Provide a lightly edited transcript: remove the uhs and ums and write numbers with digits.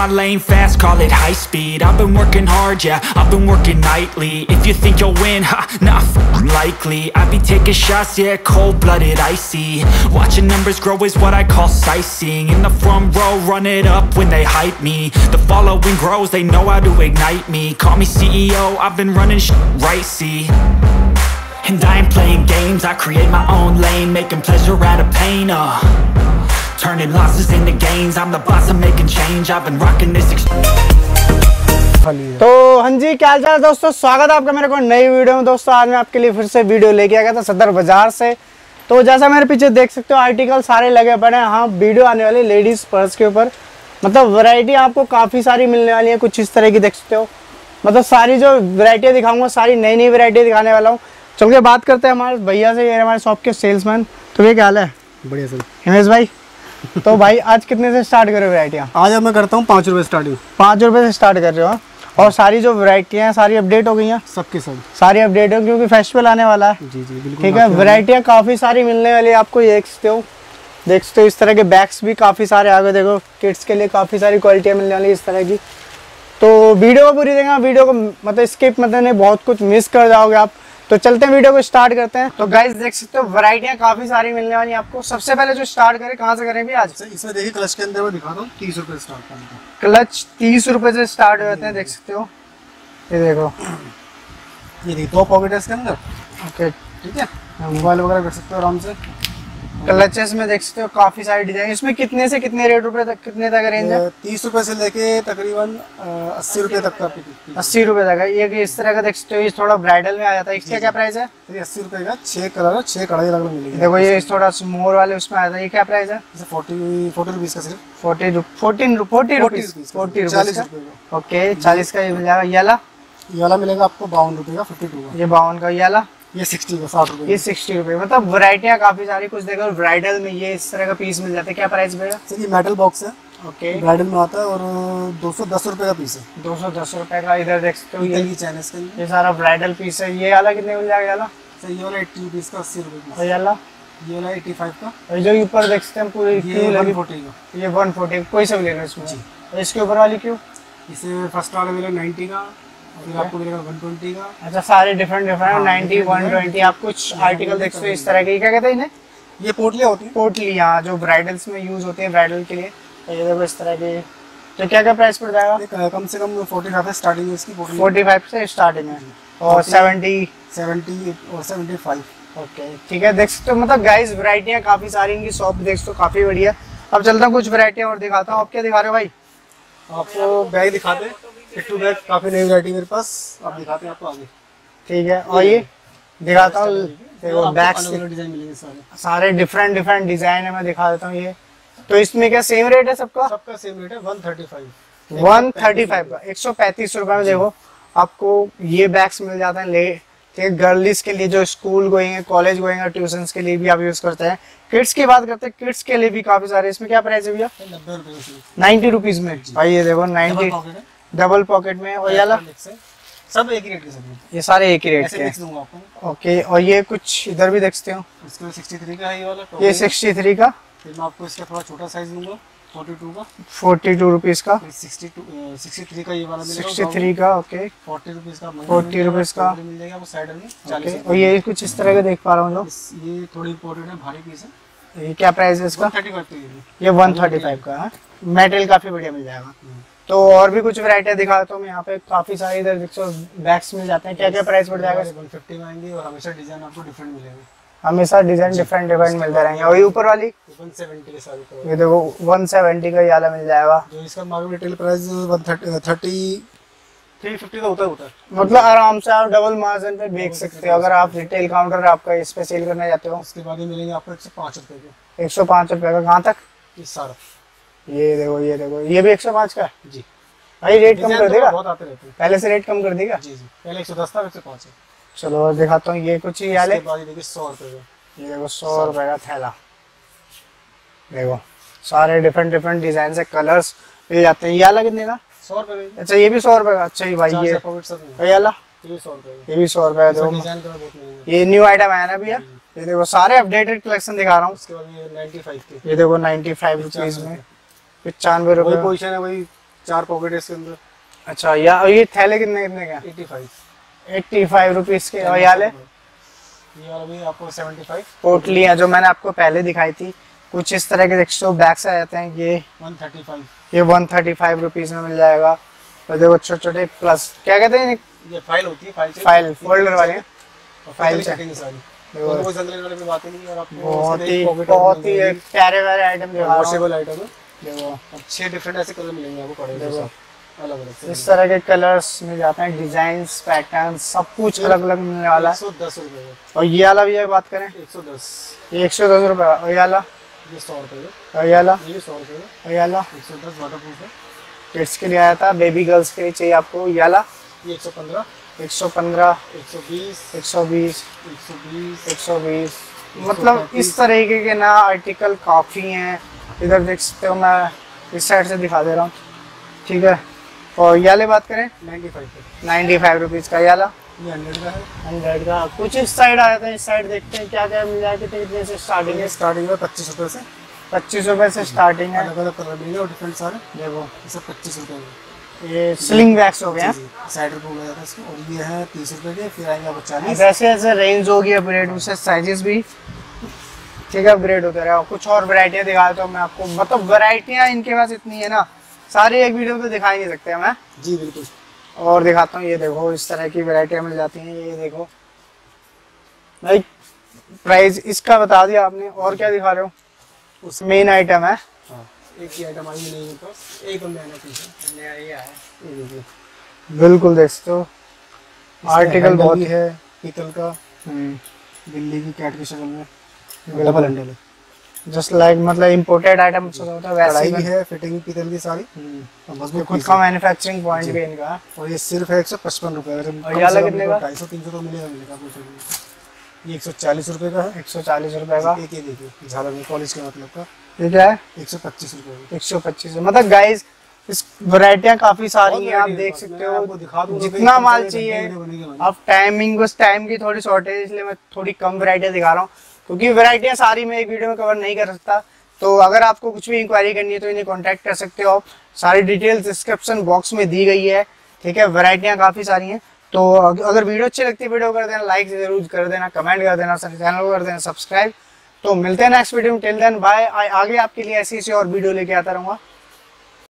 my lane fast, call it high speed. I've been working hard, yeah, I've been working nightly. If you think you'll win, ha, nah, likely. I be taking shots, yeah, cold-blooded, icy. Watching numbers grow is what I call sightseeing. In the front row, run it up when they hype me. The following grows, they know how to ignite me. Call me CEO, I've been running right, see. And I ain't playing games, I create my own lane, making pleasure out of pain, turning losses into gains. I'm the boss, I'm making change. I've been rocking this. तो हाँ जी, क्या हाल चाल दोस्तों, स्वागत है आपका मेरे को नई वीडियो में। दोस्तों आज मैं आपके लिए फिर से वीडियो लेके आ गया था सदर बाजार से। तो जैसा मेरे पीछे देख सकते हो आर्टिकल सारे लगे पड़े हैं। हाँ, वीडियो आने वाली लेडीज़ पर्स के ऊपर, मतलब वैरायटी आपको काफ़ी सारी मिलने वाली है। कुछ इस तरह की देख सकते हो, मतलब सारी जो वैरायटियाँ दिखाऊंगा सारी नई नई वैरायटी दिखाने वाला हूँ। चल के बात करते हैं हमारे भैया से, ये हमारे शॉप के सेल्समैन। तो ये क्या हाल है? बढ़िया सर। हिमेश भाई, तो भाई आज कितने से स्टार्ट कर रहे हो वैरायटियाँ? आज मैं करता हूँ 5 रुपये स्टार्टिंग। 5 रुपये से स्टार्ट कर रहे हो। और सारी जो वैरायटियाँ हैं सारी अपडेट हो गई हैं? सबके सब सारी अपडेट हो, क्योंकि फेस्टिवल आने वाला है। जी जी बिल्कुल। ठीक है, वैरायटियाँ काफ़ी सारी मिलने वाली है आपको। ये देख सकते हो इस तरह के बैग्स भी काफ़ी सारे आगे। देखो किड्स के लिए काफ़ी सारी क्वालिटियाँ मिलने वाली है इस तरह की। तो वीडियो को पूरी देखना, वीडियो को मतलब स्किप मतलब नहीं, बहुत कुछ मिस कर जाओगे आप। तो चलते हैं, वीडियो को स्टार्ट करते हैं। तो गाइस देख सकते हो वैरायटियां काफी सारी मिलने वाली है आपको। सबसे पहले जो स्टार्ट करें, कहाँ से करें भी आज? इसमें देखिए क्लच के अंदर मैं दिखा दूं 30 रुपये स्टार्ट करना। क्लच 30 रुपये से स्टार्ट होते हैं, देख सकते हो। ये देखो, ये देखिए 2 पॉकेट है इसके अंदर। ओके, ठीक है, मोबाइल वगैरह कर सकते हो आराम से। क्लचेस में देख सकते हो काफी सारी डिजाइन। इसमें कितने से कितने रेट रुपए तक, कितने तक रेंज है? 30 रुपये से लेके तकरीबन 80 रुपये तक का। 80 रुपये तक है। ये इस तरह का देख सकते हो, ये थोड़ा ब्राइडल में आ जाता है। इसका क्या प्राइस है? 80 रुपये का 6 कलर, 6 कढ़ाई अलग मिलेगी। देखो ये थोड़ा मोर वाले उसमें आया था। ये क्या प्राइस है? 40 रुपीज़ का सिर्फ। 40 रुपीज़ का। ओके, 40 का ये मिल जाएगा। ये वाला मिलेगा आपको 52 रुपये का, 52 का। ये 52 का। ये 60 का, 60 रुपये। ये 60 रुपये। मतलब वैरायटियाँ काफी सारी। कुछ देखो ब्राइडल में ये इस तरह का पीस मिल जाता है। क्या प्राइस पड़ेगा? सर ये मेटल बॉक्स है। ओके, ब्राइडल में आता है और 210 रुपये का पीस है। 210 रुपये का। इधर देख सकते हो ये चैन है, ये सारा ब्राइडल पीस है। ये वाला कितने मिल जाएगा? सर ये वाला 80 रुपीज़ का, 80 रुपये का। और ये वाला 85 का। और जो ऊपर देख सकते हैं पूरी ये 140 का। ये 140 कोई सा भी लेना इसमें। और इसके ऊपर वाली क्यों? इसे फर्स्ट वाला मिलेगा 90 का, फिर आपको मिलेगा 120 का। अच्छा, सारे डिफरेंट 90, 120। आप कुछ आर्टिकल देख सकते हो इस तरह के। क्या कहते हैं इन्हें? ये पोटलियाँ होती हैं। पोटलियाँ जो ब्राइडल्स में यूज होती है, ब्राइडल के लिए। ये देखो इस तरह के। तो क्या क्या प्राइस पड़ जाएगा? कम से कम 45 से स्टार्टिंग है इसकी। 45 से स्टार्टिंग है और 70 और 75। ओके, ठीक है। देख सकते हो मतलब गाइस वैरायटियाँ काफ़ी सारी इनकी शॉप देख सकते हो, काफ़ी बढ़िया। अब चलता हूँ कुछ वैरायटियाँ और दिखाता हूँ। आप क्या दिखा रहे हो भाई? आपको बैग दिखाते हैं, पिट्ठू बैग। काफ़ी नई वैरायटी मेरे पास, आप दिखाते हैं आपको आगे। ठीक है, और ये दिखाता हूँ। देखो बैग्स डिजाइन मिलेंगे सारे डिफरेंट डिजाइन है। मैं दिखा देता हूँ ये। तो इसमें क्या सेम रेट है सबका? सबका सेम रेट है 135 का। 135 रुपये में देखो आपको ये बैग्स मिल जाते हैं। ले ठीक है, गर्ल्स के लिए जो स्कूल गोइंग है, कॉलेज गोइंग है, ट्यूशंस के लिए भी आप यूज करते हैं। किड्स की बात करते हैं, किड्स के लिए भी काफी सारे। इसमें क्या प्राइस है भैया? 90 रुपीज में। भाई ये देखो 90 डबल पॉकेट में। और ये सब एक ही रेट के सब। ये सारे एक ही रेट के हैं। ओके, और ये कुछ इधर भी देख सकते हो। इसका 63 का है ये वाला। ये 63 का। फिर मैं आपको इसका थोड़ा छोटा साइज दूंगा, 42 का। 42 रुपीज का। 63 का ये वाला मिलेगा। 63 का। ओके, 40 रुपीज का। 40 रुपीज का मिल जाएगा आपको साइड में। 40। और ये कुछ इस तरह का देख पा रहा हूँ लोग। ये थोड़ी इंपॉर्टेंट है, भारी पीस है। ये क्या प्राइस है इसका? 135 ये 135 का है। मेटेरियल काफी बढ़िया मिल जाएगा। तो और भी कुछ वैरायटियाँ दिखाता हूँ मैं यहाँ पे। काफी सारी इधर देखो बैग्स मिल जाते हैं। क्या क्या प्राइस पड़ जाएगा? 150 में आएंगे और हमेशा डिजाइन आपको डिफरेंट मिलेगा। हमेशा डिजाइन डिफरेंट मिलते रहेंगे। और ये ऊपर वाली 170 के साथ, ये देखो 170 का ये वाला मिल जाएगा। जो इसका मार्केट रिटेल प्राइस 350 का होता है। मतलब आराम से आप डबल मार्जिन पे बेच सकते हो अगर आप रिटेल काउंटर आपका इस पे सेल करना चाहते हो। उसके बाद ये मिलेंगे आपको 105 रुपये के। 105 रुपये का। कहाँ तक? ये सारा। ये देखो ये भी 105 का है जी। भाई रेट कम कर देगा? बहुत आते रहते हैं। पहले से रेट कम कर देगा? जी जी, पहले 110 था, 105 है। चलो और दिखाता हूँ। ये कुछ ही वाले। देखिए 100 रुपये का। ये देखो 100 रुपये का थैला। देखो सारे डिफरेंट डिजाइन से कलर्स मिल जाते हैं। ये वाला कितने का? 100 रुपये। अच्छा, ये भी 100 रुपये का। अच्छा, ये भाई ये वाला? ये भी 100 रुपये। ये भी 100 रुपये का। ये न्यू आइटम आया ना भैया। ये देखो सारे अपडेटेड कलेक्शन दिखा रहा हूँ। उसके बाद ये 95 के। ये देखो 95 रुपीज में 95 रुपये। पोजीशन है वही 4 पॉकेट है इसके अंदर। अच्छा, ये थैले कितने कितने का? 85 रुपीज के। और ये वाला भी आपको 75। पोटली है जो मैंने आपको पहले दिखाई थी, कुछ इस तरह के देखो बैग्स आ जाते हैं। ये 135। ये 135 रुपीज में मिल जाएगा। तो देखो छोटे छोटे प्लस क्या कहते हैं, ये फाइल होती है, फाइल फोल्डर वाले फाइल सेटिंग सारी। तो कोई जंगल वाले में बात ही नहीं। और आपको बहुत ही प्यारे प्यारे आइटम दिखा रहा हूं। वॉशेबल आइटम है। देखो 6 डिफरेंट ऐसे कलर मिलेंगे आपको कड़े में, अलग अलग इस तरह के कलर्स मिल जाते हैं, डिजाइन्स पैटर्न सब कुछ अलग अलग मिलने वाला है। 110 रुपए। और ये वाला भी बात करें 110। ये 110 रुपए। और ये वाला ये 100 रुपए। और ये वाला ये 100 रुपए। और ये वाला 110 वाटरप्रूफ है। किड्स के लिए आया था, बेबी गर्ल्स के लिए चाहिए आपको। ये वाला ये 115। 115 120 120 120 120। मतलब इस तरीके के ना आर्टिकल काफ़ी हैं। इधर देख सकते हो, मैं इस साइड से दिखा दे रहा हूँ, ठीक है। और ये वाले बात करें 95 रुपीज़ का। ये वाला ये 100 का है। 100 का। कुछ इस साइड आया था, इस साइड देखते हैं क्या क्या मिल जाएगा। कितने से स्टार्टिंग है? स्टार्टिंग में 25 रुपए से। 25 रुपए से स्टार्टिंग है। अलग अलग कलर मिलेंगे और डिफरेंट सारे। देखो ये सब 25 रुपए में। ये स्लिंग बैग्स हो गया, साइड रुपए हो जाता है इसको। और ये है 30 रुपए के। फिर आएंगे आपको 40। जैसे जैसे रेंज होगी अपग्रेड, उससे साइजेस भी ठीक है अपग्रेड होते रहे। कुछ और वैरायटियाँ दिखा देता हूँ मैं आपको। मतलब वैरायटियाँ इनके पास इतनी है ना, सारी एक वीडियो में दिखा ही नहीं सकते मैं। जी बिल्कुल। और दिखाता हूँ, ये देखो इस तरह की वैरायटियाँ मिल जाती हैं। ये देखो भाई, प्राइस इसका बता दिया आपने। और क्या दिखा रहे हो? उस मेन आइटम है। हाँ, एक ही आइटम आई नहीं है, तो एक नया पीस नया ये है। ये देखिए, बिल्कुल देख सकते हो आर्टिकल बहुत भी है पीतल का, बिल्ली की कैट की शक्ल में। डबल हैंडल है, जस्ट लाइक मतलब इंपोर्टेड आइटम होता है वैसे कढ़ाई ही भी है, फिटिंग पीतल की सारी। तो खुद का मैन्युफैक्चरिंग पॉइंट भी इनका है। और ये सिर्फ है 155 रुपए। और ये अलग कितने का? 250-300 तो मिलेगा कुछ। ये 140 रुपए का है। 140 रुपए का। एक ये देखिए झालर में कॉलेज के मतलब का। ये क्या है? 125 रुपए। 125। मतलब गाइस इस वैरायटियां काफी सारी हैं, आप देख सकते हो। जितना माल चाहिए आप टाइमिंग, बस टाइम की थोड़ी शॉर्टेज, इसलिए मैं थोड़ी कम वैरायटियां दिखा रहा हूँ, क्योंकि वैरायटियां सारी मैं एक वीडियो में कवर नहीं कर सकता। तो अगर आपको कुछ भी इंक्वायरी करनी है तो इन्हें कांटेक्ट कर सकते हो आप। सारी डिटेल्स डिस्क्रिप्शन बॉक्स में दी गई है, ठीक है। वैरायटियां काफ़ी सारी हैं। तो अगर वीडियो अच्छी लगती है, वीडियो कर देना लाइक जरूर कर देना, कमेंट कर देना, चैनल को कर देना सब्सक्राइब। तो मिलते हैं नेक्स्ट वीडियो में। Till then bye. आगे आपके लिए ऐसी और वीडियो लेके आता रहूँगा।